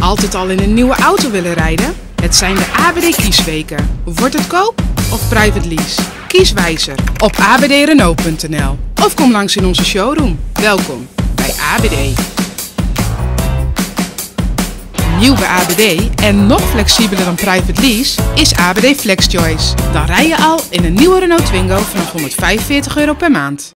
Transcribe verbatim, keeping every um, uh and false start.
Altijd al in een nieuwe auto willen rijden? Het zijn de A B D kiesweken. Wordt het koop of private lease? Kies wijzer op a b d renault punt n l of kom langs in onze showroom. Welkom bij A B D. Nieuw bij A B D en nog flexibeler dan private lease is A B D FlexChoice. Dan rij je al in een nieuwe Renault Twingo vanaf honderdvijfenveertig euro per maand.